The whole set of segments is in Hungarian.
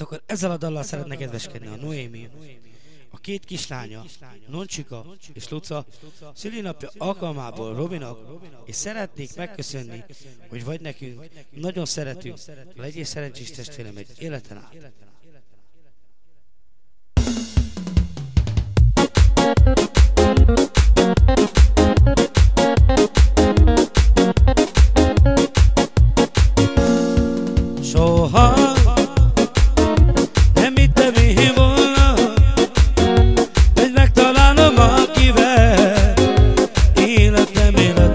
Hát akkor ezzel a dallal szeretne kedveskedni a Noémi, a két kislánya, Noncsika és Luca szülinapja alkalmából Robinak, és szeretnék megköszönni, hogy vagy nekünk, nagyon szeretünk, legyél szerencsés testvérem egy életen át. Soha nem hittem én volna, hogy megtalálom, akivel életem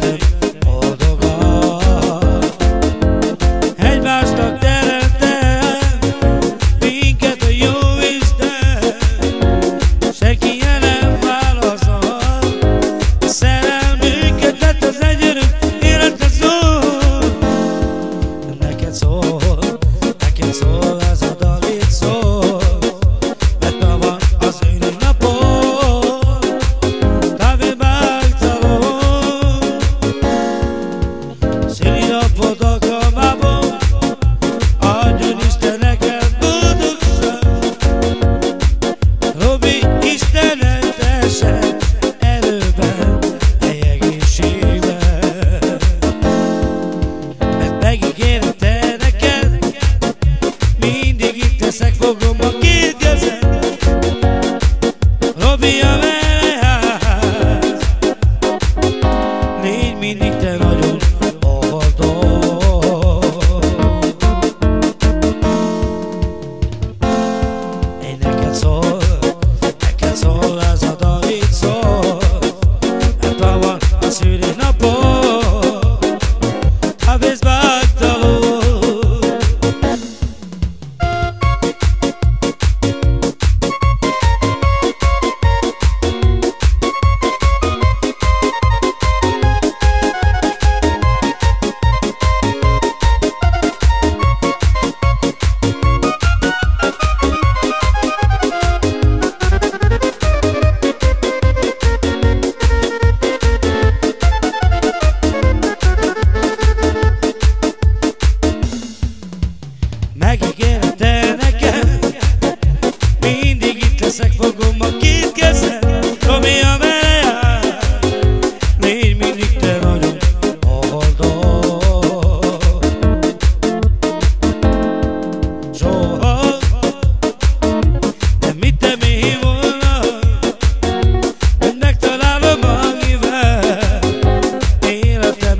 boldogan. Egymásnak teremtem minket a Jóisten, senki el nem válaszol a szerelmünket, mert az egyörök életre szól. Neked szól, szól ez a dal, itt szól, mert ma van az ünnepnapod, kávémágtalon. Szülinapod alkalmából adjon Isten neked boldogság. Robi, Istenet essen erőben, egészségben, mert megígérem te neked, mindig itt leszek, fogom a két kezed. Robi a meneház, légy mindig te nagyon boldog. Én neked szól ez a dal, itt szól, mert ma van a szülinapod, a vízvágtaló. Megígérem te nekem, mindig itt leszek, fogom a két kezed. Robi a meneház, légy mindig te nagyon boldog. Soha nem hittem én volna, hogy megtalálom, akivel életem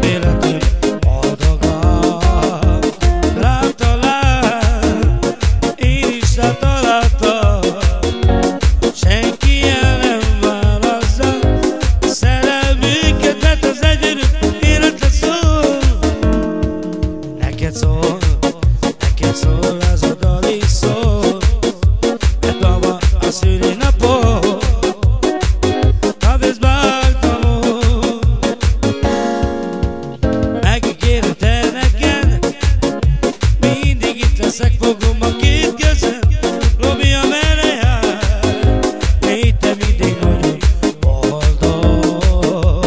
boldogan. Rám talál, én is rátaláltam, senki el nem válaszza a szerelmünket, mert az egyörök életre szól. Neked szól ez a dal, így szól, mert ma van a szülinapod, a vízvágtalon. Megígérem te neked, mindig itt leszek, fogom a két kezed. Robi a meneház, légy te mindig nagyon boldog.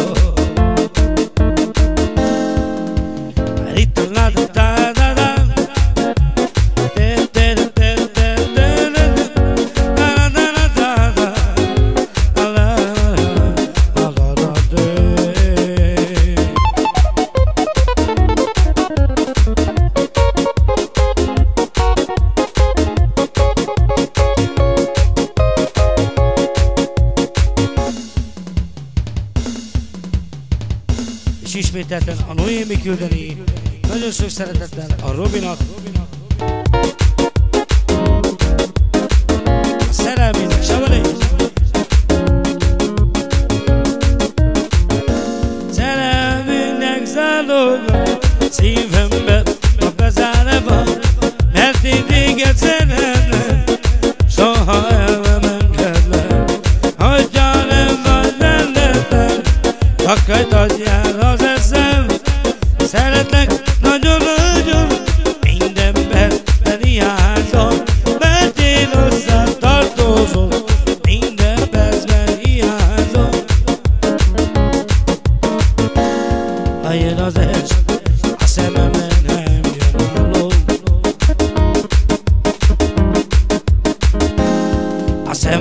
Mert itt a ládátádádám, és ismételten a Noémi küldeni nagyon sok szeretettel a Robinak, a szerelmének Savalé. Szerelmünknek záloga szívemben a bezára van, mert én téged szeretlek, soha el nem engedlek. Hogyha nem vagy mellettem, csak rajtad jár az eszem. Szeretlek nagyon-nagyon, minden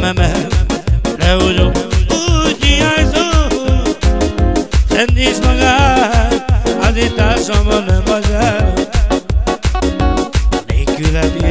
szerelmemet lehugyom, úgy hiányzom. Szent magát, azért társamban nem az el. Nélkülem